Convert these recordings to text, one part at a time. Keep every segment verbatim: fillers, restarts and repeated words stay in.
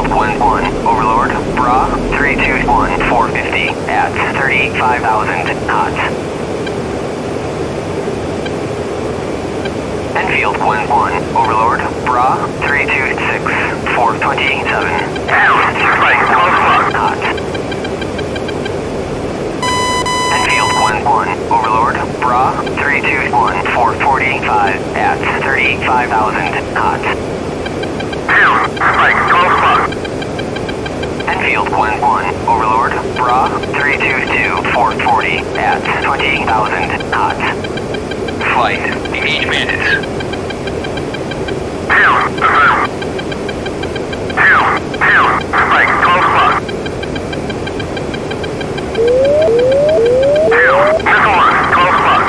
one one, Overlord, Bra, three two one, four fifty, at thirty-five thousand knots. Enfield one one, Overlord, Bra, three two six, four twenty-seven, at thirty-five thousand knots. Enfield one one, Overlord, Bra, three two one, four forty-five, at thirty-five thousand knots. Spike, close spot. Enfield one one, Overlord, Bra, three two two, four forty, at twenty thousand knots. Flight, engage bandits. Pound, affirm. Pound, pound, spike, close spot. Pound, missile launch, close spot.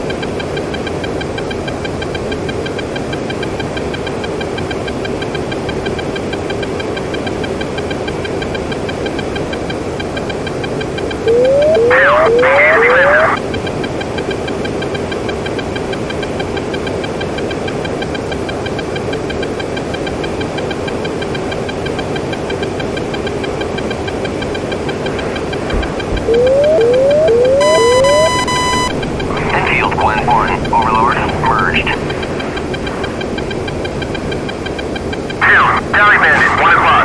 Enfield one one, Overlord, merged. Pound, Tally Bandit, one o'clock.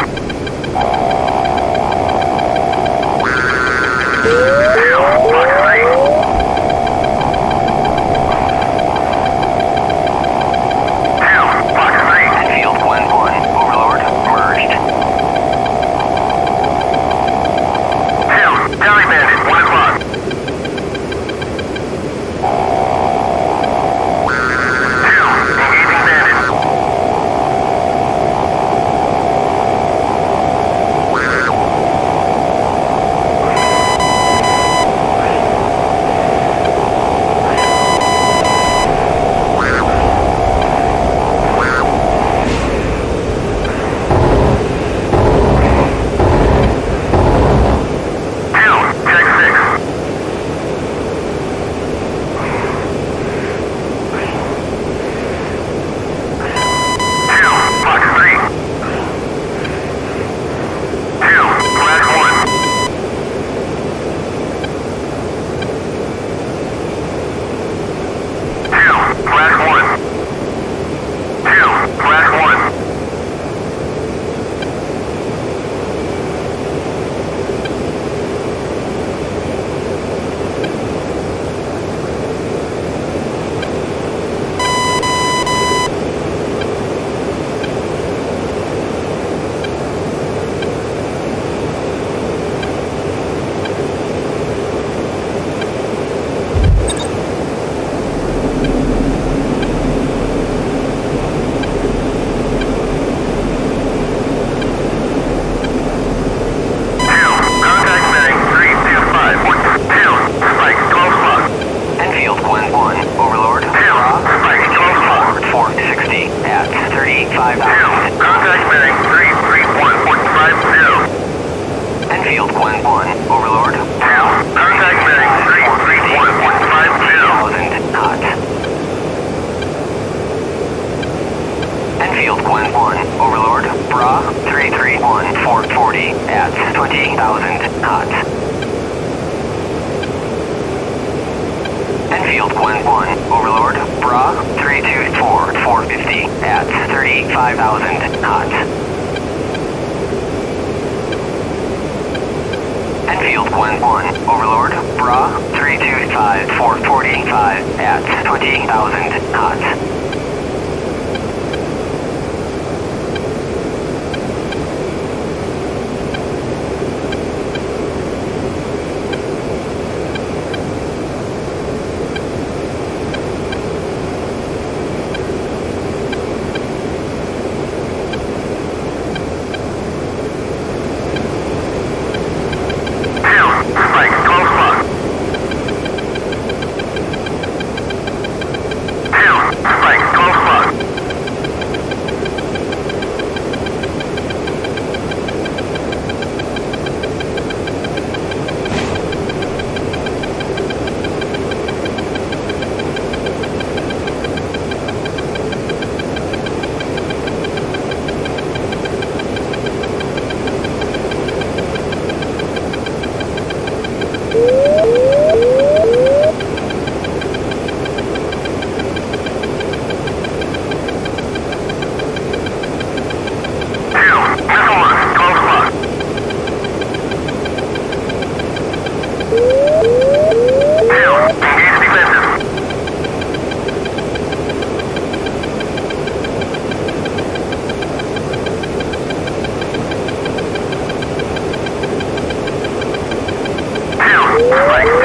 Enfield one one, Overlord, Bra, three two four, four fifty, at thirty-five thousand knots. Enfield one one, Overlord, Bra, three two five, four forty-five, at twenty thousand knots. Spike, Flight